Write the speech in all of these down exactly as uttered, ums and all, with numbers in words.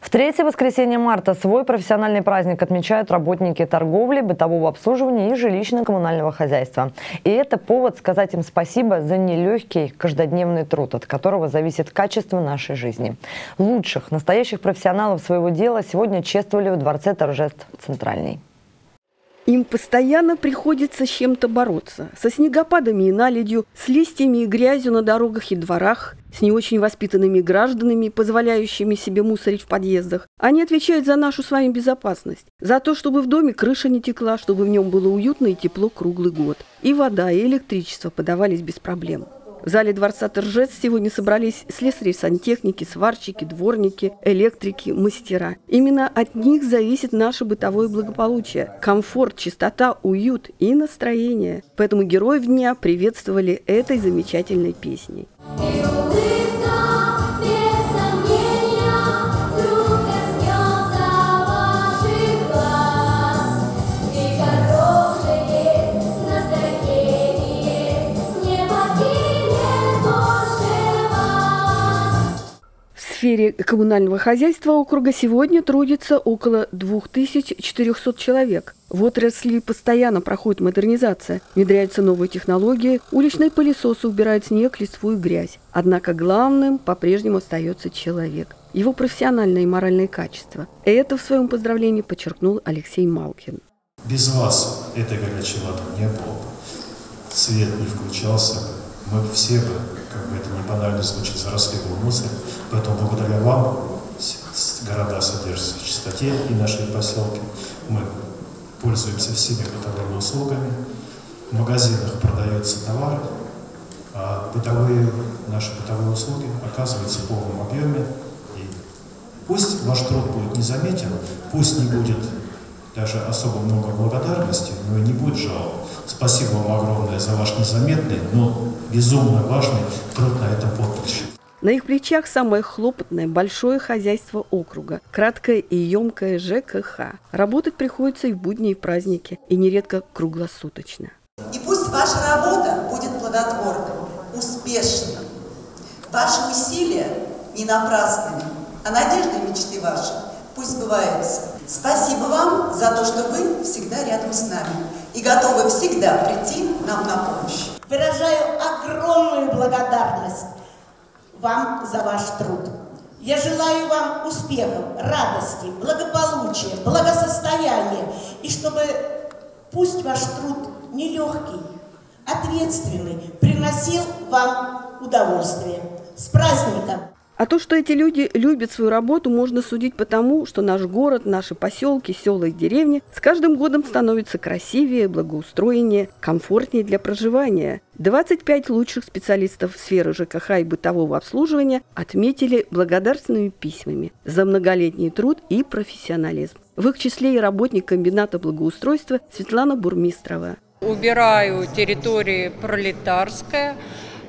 В третье воскресенье марта свой профессиональный праздник отмечают работники торговли, бытового обслуживания и жилищно-коммунального хозяйства. И это повод сказать им спасибо за нелегкий каждодневный труд, от которого зависит качество нашей жизни. Лучших, настоящих профессионалов своего дела сегодня чествовали в Дворце торжеств Центральный. Им постоянно приходится с чем-то бороться. Со снегопадами и наледью, с листьями и грязью на дорогах и дворах, с не очень воспитанными гражданами, позволяющими себе мусорить в подъездах. Они отвечают за нашу с вами безопасность. За то, чтобы в доме крыша не текла, чтобы в нем было уютно и тепло круглый год. И вода, и электричество подавались без проблем. В зале Дворца торжеств сегодня собрались слесари, сантехники, сварщики, дворники, электрики, мастера. Именно от них зависит наше бытовое благополучие, комфорт, чистота, уют и настроение. Поэтому героев дня приветствовали этой замечательной песней. В сфере коммунального хозяйства округа сегодня трудится около двух тысяч четырёхсот человек. В отрасли постоянно проходит модернизация, внедряются новые технологии, уличные пылесосы убирают снег, листву и грязь. Однако главным по-прежнему остается человек, его профессиональное и моральное качество. Это в своем поздравлении подчеркнул Алексей Малкин. Без вас этой горячей воды не было бы, свет не включался, мы все бы, как бы это не банально звучит, заросли бы в мусоре. Поэтому благодаря вам города содержатся в чистоте, и наши поселки. Мы пользуемся всеми бытовыми услугами. В магазинах продаются товары, а бытовые, наши бытовые услуги оказываются в полном объеме. И пусть ваш труд будет незаметен, пусть не будет даже особо много благодарности, но и не будет жалоб. Спасибо вам огромное за ваш незаметный, но безумно важный труд на этом поприще. На их плечах самое хлопотное большое хозяйство округа, краткое и емкое ЖКХ. Работать приходится и в будни, и в праздники, и нередко круглосуточно. И пусть ваша работа будет плодотворной, успешной. Ваши усилия не напрасными, а надежды и мечты ваши пусть сбываются. Спасибо вам за то, что вы всегда рядом с нами и готовы всегда прийти нам на помощь. Выражаю огромную благодарность вам за ваш труд. Я желаю вам успехов, радости, благополучия, благосостояния. И чтобы пусть ваш труд нелегкий, ответственный, приносил вам удовольствие. С праздником! А то, что эти люди любят свою работу, можно судить по тому, что наш город, наши поселки, села и деревни с каждым годом становятся красивее, благоустроеннее, комфортнее для проживания. двадцать пять лучших специалистов сферы ЖКХ и бытового обслуживания отметили благодарственными письмами за многолетний труд и профессионализм. В их числе и работник комбината благоустройства Светлана Бурмистрова. Убираю территории Пролетарская,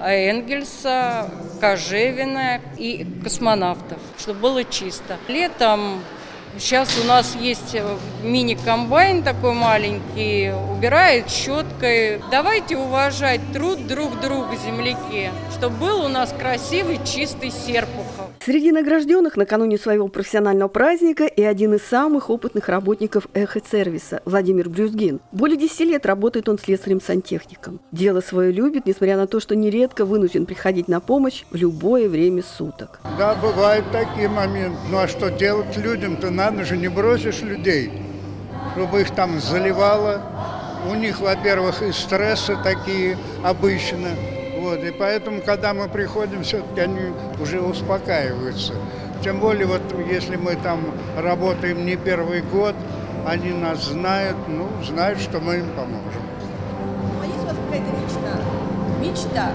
Энгельса, Кожевина и Космонавтов, чтобы было чисто. Летом сейчас у нас есть мини-комбайн такой маленький, убирает щеткой. Давайте уважать труд друг друга, земляки, чтобы был у нас красивый, чистый Серпухов. Среди награжденных накануне своего профессионального праздника и один из самых опытных работников эхо-сервиса Владимир Брюзгин. Более десяти лет работает он слесарем-сантехником. Дело свое любит, несмотря на то, что нередко вынужден приходить на помощь в любое время суток. Да, бывают такие моменты. Ну а что делать людям-то? Надо же, не бросишь людей, чтобы их там заливало. У них, во-первых, и стрессы такие обычно. Вот, и поэтому, когда мы приходим, все-таки они уже успокаиваются. Тем более, вот если мы там работаем не первый год, они нас знают, ну, знают, что мы им поможем. Ну, а есть у вас какая-то мечта? Мечта?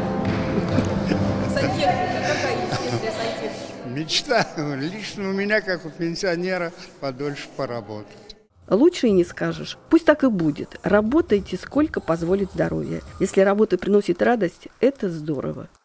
Сантехника, какая есть, если сантехника? Мечта? Лично у меня, как у пенсионера, подольше поработать. Лучше и не скажешь. Пусть так и будет. Работайте, сколько позволит здоровье. Если работа приносит радость, это здорово.